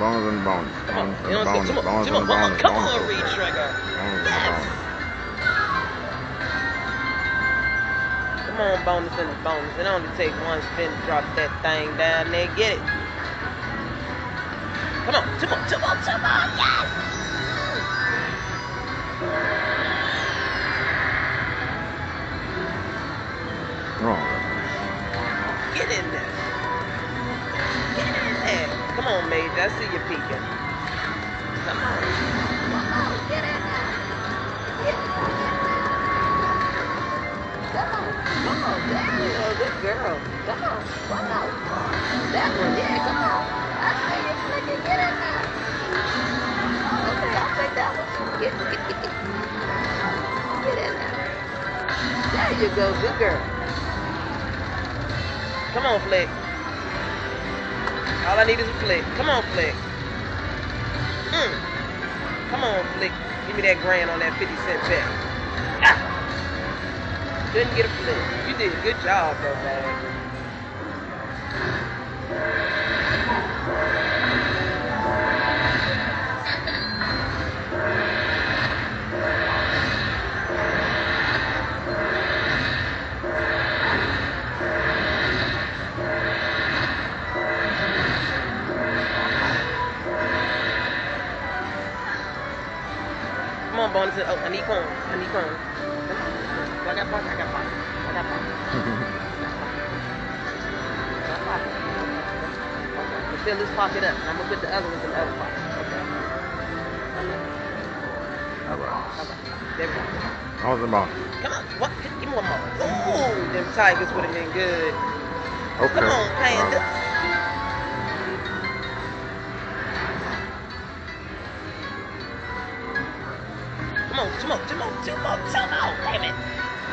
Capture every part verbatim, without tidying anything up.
bonus and bonus. Come on, Bonus you and know, bonus. come on, Bonus come on, and come on, bonus. come Bonus on, and read bonus. trigger. Bonus and Yes. bonus. Come on, bonus and bonus. It only takes one spin to drop that thing down there. Get it. Come on, two more, two more, two more. Yes. Wrong. Get in there. Get in there. Come on, Major. I see you peeking. Come on. Come on. Get in there. Get in there. Come on. Come on. There you go. Good girl. Come on. Come on. That one. Yeah, come on. I see you flicking. Get in there. Okay, I'll take that one. Get, get, get, get. Get in there. There you go. Good girl. Come on, Flick. All I need is a Flick. Come on, Flick. Mm. Come on, Flick. Give me that grand on that fifty cent bet. Ah. Couldn't get a Flick. You did a good job, though, man. Come on, bonus. Oh, I need corn. I need corn. Come on. I got pocket. I got pocket. I got pocket. I got pocket. Okay. I'm gonna fill this pocket up. I'm gonna put the other ones in the other pocket. Okay. All right. Okay. There we go. Bonus and bonus. Come on. What? Give me one more. Ooh, them Tigers would have been good. Okay. Come on, Panda. Uh, Come on, two more, two more, two more, two more, damn it.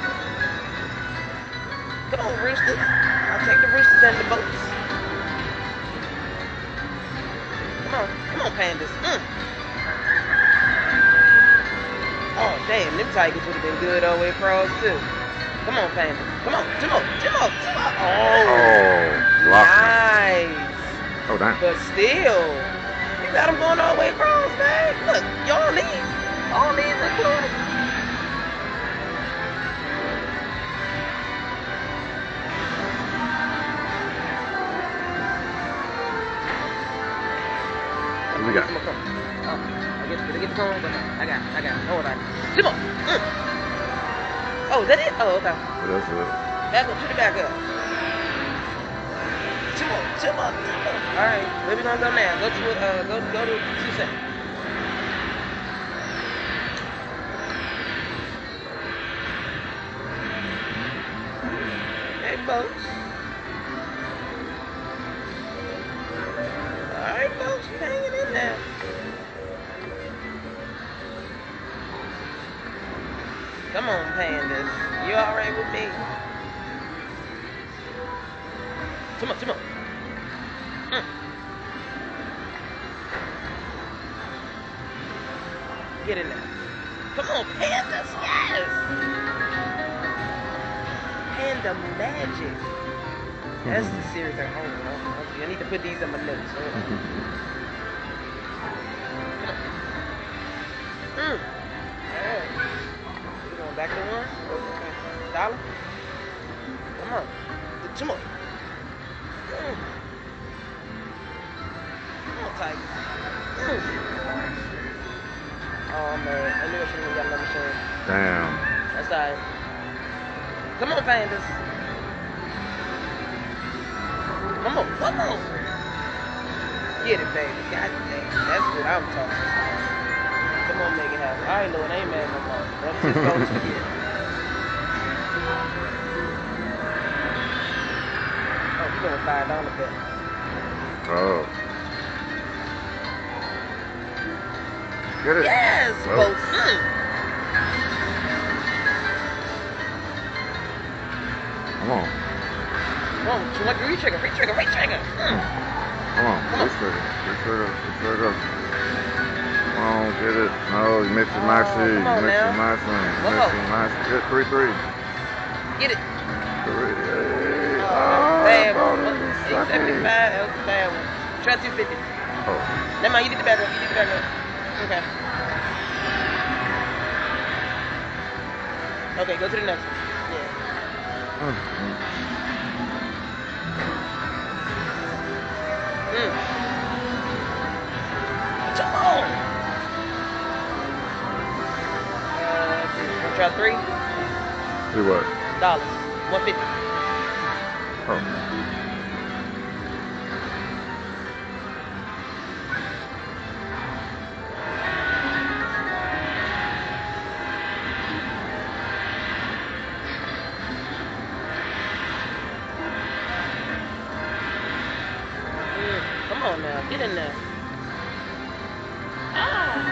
Come on, Roosters. I'll take the Roosters and the boats. Come on, come on, Pandas. Mm. Oh, damn, them Tigers would have been good over at Pros, too. Come on, Pandas. Come on, two more, two more, two more. Oh, oh, nice. Oh, damn. But still, you got them going all the way Pros, man. Look, y'all need. All these included. What we got? Oh, I guess did I get the cone? But no, I got it. I got it. Hold on. Come on. Mm. Oh, is that it? Oh, okay. That's it. Back up. Shoot it back up. Two more. Two more. Two more. All right. Where we gonna go now? Go to uh, go go to two seconds. Hey, folks. All right, folks. We hanging in there. Come on, Pandas. You all right with me? Two more, two more. Mm. Get in there. Come on, Pandas. Yes. Panda magic. That's the serious thing. Hold on, hold on. Okay, I need to put these in my notes. Hold on. Mm. Yeah. We going back to one? Okay. Dollar? Come on. Two more. Mm. Come on, Tigers. Mm. Oh, man. I knew I shouldn't have got another machine. Damn. That's all right. Come on, Pandas. Come on, come on. Get it, baby. God damn. That's what I'm talking about. Come on, make it happen. I ain't know it ain't mad no more. That's just going to get. Oh, you going five dollar bet. Oh. Get it. Yes, Oh. folks. Mm. Come on. Come on, you want to re-trigger, re-trigger, re-trigger. Mm. Come on. Re-trigger. Re-trigger. Re-trigger. Come on, get it. No, you missed your Oh, maxi. You come on missed now. your maxi. You Whoa. missed your maxi. Get three three. Get it. Three. Oh, Oh, bad bro, one. this is eight seventy-five, that was a bad one. Try two fifty. Oh. Never mind, you did the back up. You did the back up. Okay. Okay, go to the next one. Yeah. Mm-hmm. Mm. Come on. Uh, let's try three. See what? Dollars. One fifty. Oh. Mm. Come on now, get in there. Ah.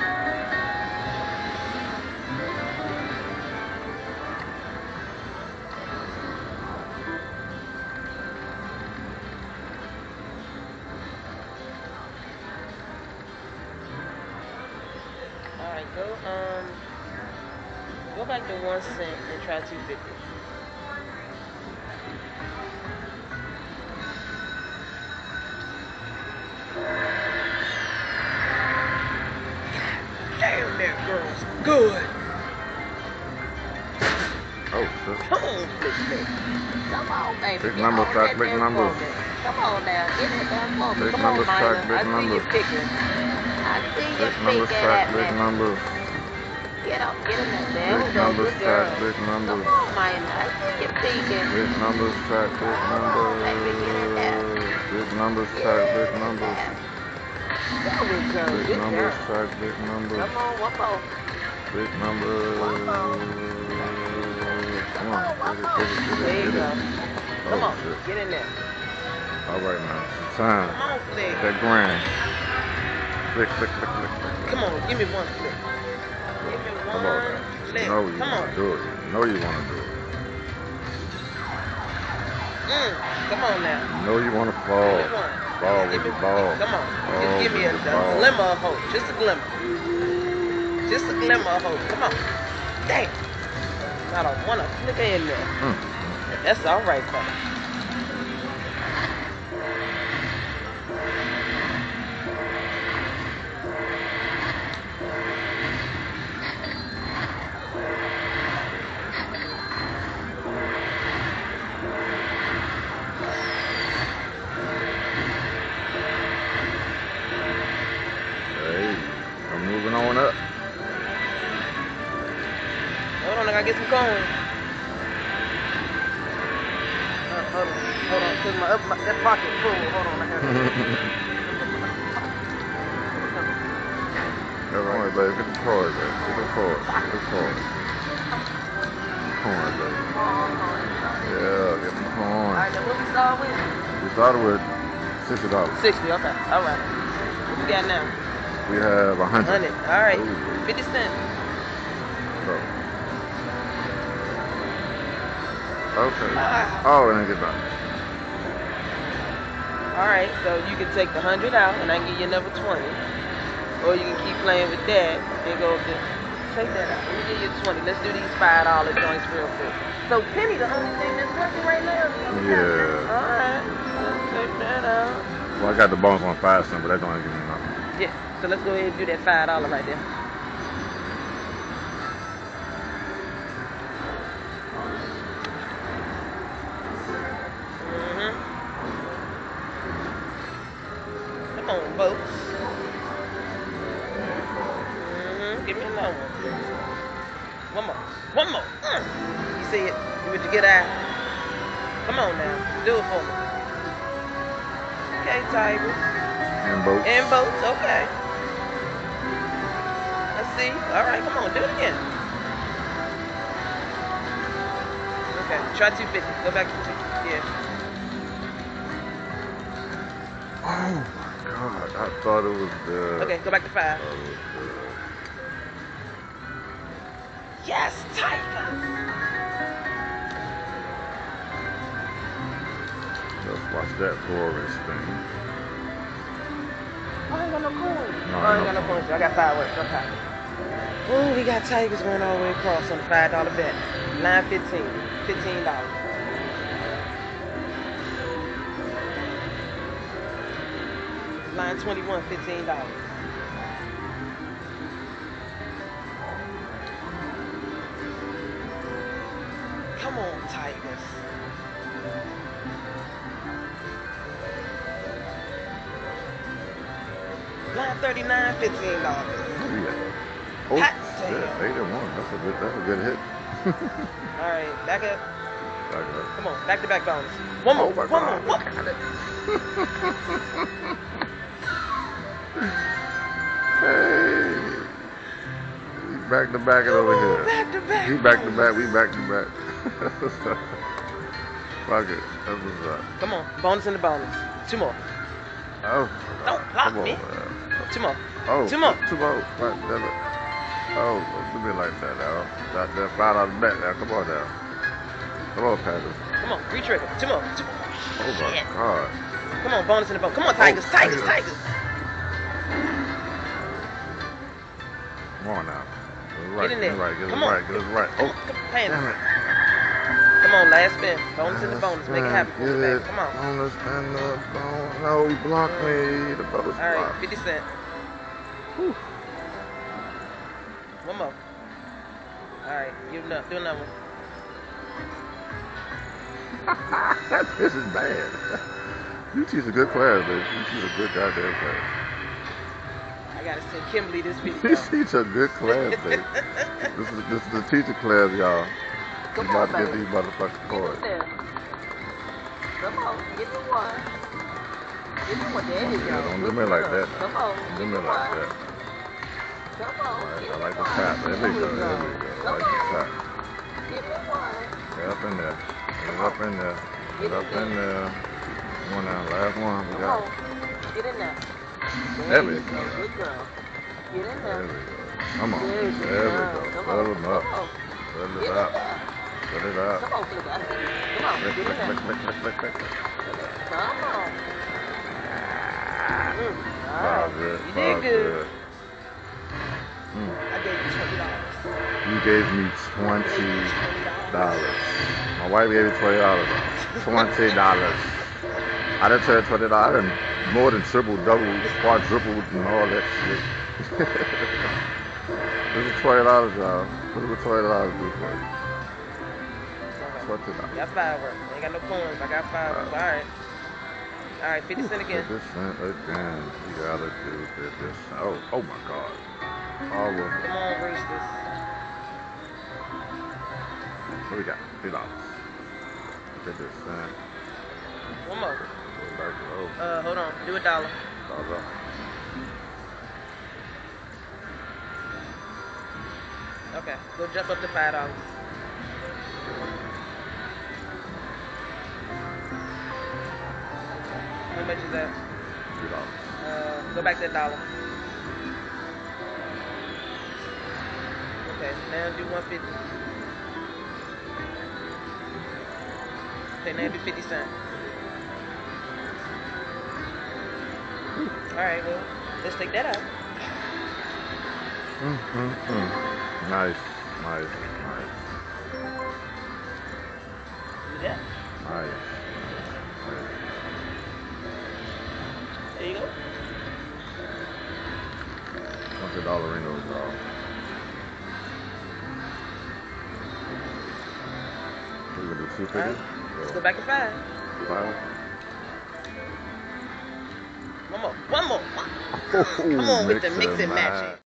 All right, go um, go back to one cent and try two fifty. Damn, that girl's good. Oh, shit. Come on, big baby. Come on, baby. Big Get numbers, on track that big there numbers. for me. Come on now, get it there for me. Big Come numbers, on, track Miner. big I see numbers. you picking. I see you Big numbers, picking track at big me. numbers. Get up, get in there. There Big we go, numbers, good track girl. big numbers. Come on, Miner. I see you peeking. Big numbers, track big Come numbers. on, baby, get in there. Big numbers, Get track big in numbers. there. There we go, Big good numbers, girl. track big numbers. Come on, one more. Big numbers. One more. Come Come on, on, one get it, more. get it, get There it, you get go. it. Come Oh, on, shit. get in there. All right, now, it's time. Come on, Flick. That grand. Flick, flick, flick, flick, flick, flick. Come on, give me one flick. Give me How about one that? flick. You know you Come want on. to do it. You know you want to do it. Mm, come on now. You know you want to Give fall. me one. Ball Give with me, your ball. come on. Ball Just give me with a, your a ball. glimmer of hope. Just a glimmer. Just a glimmer of hope. Come on. Damn. I don't want to flick her in there. Mm. That's all right, fella. Hey, I'm moving on up. Hold on, I gotta get some coins. Uh, hold on, hold on, cause my, up, my that pocket full. Hold on, I gotta. Don't worry, baby. Get the toys, baby. Get the toys. Get the toys. Coins, baby. Yeah, get the All coins. right, now what we start with? We started with sixty dollars. Sixty. Okay. All right. What we got now? We have a hundred. Hundred. All right. Ooh. Fifty cents. So. Okay. Ah. Oh, and then get back. All right. So you can take the hundred out, and I can give you another twenty, or you can keep playing with that and go up there. Take that out. Let me give you twenty. Let's do these five dollar joints real quick. So penny, the only thing that's working right now. Yeah. All right. Let's take that out. Well, I got the bonus on five cents, but that don't give me nothing. Yeah. So let's go ahead and do that five dollar right there. Mhm. Come on, folks. Mhm. Give me another one. One more. One more. Mm. You see it? You with your good eye? Come on now. Do it for me. Okay, Tiger. And boats. And boats. Okay. Let's see. All right, come on. Do it again. Okay. Try two fifty. Go back to two fifty. Yeah. Oh my God! I thought it was good. Okay, go back to five. I thought it was good. Yes, Tiger. Let's watch that forest thing. Oh, I ain't got no coins. No, Oh, I ain't ain't no got no coins. I got fireworks. Okay. Oh, we got Tigers going all the way across on the five dollar bet. Line fifteen. Fifteen dollars. Line nine twenty-one, fifteen dollars. Come on, Tigers. nine thirty-nine, fifteen dollars. Oh, Hot shit, sale. eight and one. That's a good, that's a good hit. All right, back up. Back up. Come on, back to back bonus. One more, Oh my one God. more, one. Hey, we back to back it over Come on, here. back to back. He back to bonus. back, we back to back. Fuck it, that's what's up. Come on, bonus in the bonus. Two more. Oh, Don't block come on, me. man. Two more. Oh, Two more. Two more. God damn it. Oh, don't do me like that now. That, that five dollar bet now. Come on now. Come on, Panthers. Come on, re-trigger. Two more. Two more. Oh my Shit. God. Come on, bonus in the bonus. Come on, Tigers, Oh, Tigers, Tigers. Tigers. Come on now. Get it right. Get in Get there. it right. Get it Come on. right. Get it right. Come Oh, on, come on, Panthers. damn it. Come on, last spin. Bonus in the Last bonus. Make it spin. happen for Get me, baby. it. Come on. Bonus and the bonus. No, he blocked me. The bonus All right, blocked. fifty cent. Whew. One more. All right, give another, do another one. This is bad. You teach a good class, baby. You teach a good goddamn class. I gotta send Kimberly this You video. teach a good class, baby. This is this is the teacher class, y'all. Come She's about on, to get baby. these motherfucking Get coins. in there. Come on, give me one. Give me one. There you Yeah, go. don't do Good me like girl. that. Come on, Don't do give me me like one. that. Come on, All right, give I me like the one. tap. There we go. There we go. I Come like the on, tap. give me one. Get up in there. Get up in there. Get Get in up in there. Come on now. Last one. We Come got. on, get in there. There There we you go. go. Good girl. Get in There there. we go. Come on. There you There we go. go. Come Fill on. them Come up. on. Fill Get it in up. there. Fill it up. Come on, Flick. I see you. Come on, Click, get in click, there. click, click, click, click, click. Come on. Mm. All Five right. good. You did Five good. good. Mm. I gave you twenty dollars. You gave me twenty dollars. My wife gave me twenty dollars. Twenty dollars. I didn't tell her twenty dollars. I done more than triple, double, quadrupled, and all that shit. This is twenty dollars, y'all. This is what twenty dollars do for you. Twenty dollars. Got fireworks. I ain't got no coins. I got fireworks. All right. All right, fifty cent again. Fifty cent again. You gotta do fifty cent. Oh, oh my God. All of them. Come on, Roosters. What we got? Two dollars. Fifty cent. One more. Back low. Uh, hold on. Do a dollar. Dollar. Okay. Go jump up to five dollars. How much is that? Two dollars. Uh, go back to a dollar. Okay. Now do one fifty. Okay. Now do fifty cent. All right. Well, let's take that out. Mm, mm, mm. Nice, nice, nice, Do that. nice, nice. There you go. Twenty dollarinos, y'all. We're gonna do two All fifty. right. Let's go back to five. Five. One more. One more. Oh, Come on with the mix mix and and match. match it.